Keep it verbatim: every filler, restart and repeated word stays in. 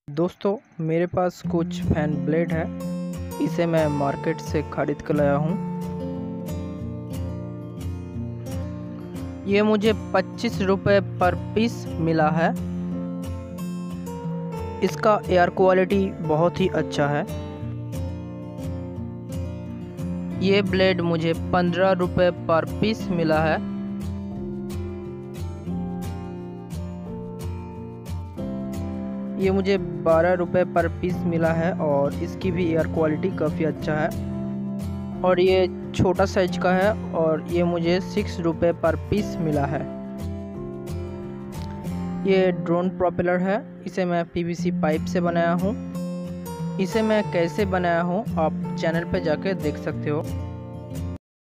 दोस्तों, मेरे पास कुछ फैन ब्लेड है। इसे मैं मार्केट से खरीद कर लाया हूँ। ये मुझे पच्चीस रुपये पर पीस मिला है। इसका एयर क्वालिटी बहुत ही अच्छा है। ये ब्लेड मुझे पंद्रह रुपये पर पीस मिला है। ये मुझे बारह रुपये पर पीस मिला है और इसकी भी एयर क्वालिटी काफ़ी अच्छा है। और ये छोटा साइज का है और ये मुझे सिक्स रुपये पर पीस मिला है। ये ड्रोन प्रोपेलर है। इसे मैं पीवीसी पाइप से बनाया हूँ। इसे मैं कैसे बनाया हूँ आप चैनल पे जाके देख सकते हो।